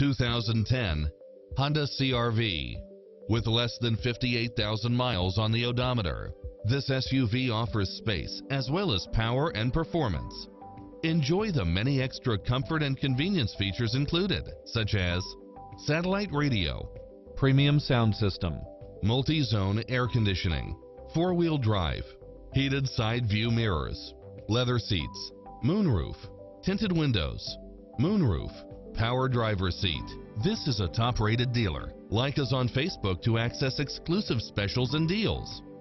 2010 Honda CR-V. With less than 58,000 miles on the odometer, this SUV offers space as well as power and performance. Enjoy the many extra comfort and convenience features included, such as satellite radio, premium sound system, multi-zone air conditioning, four-wheel drive, heated side view mirrors, leather seats, moonroof, tinted windows, moonroof, power driver's seat. This is a top-rated dealer. Like us on Facebook to access exclusive specials and deals.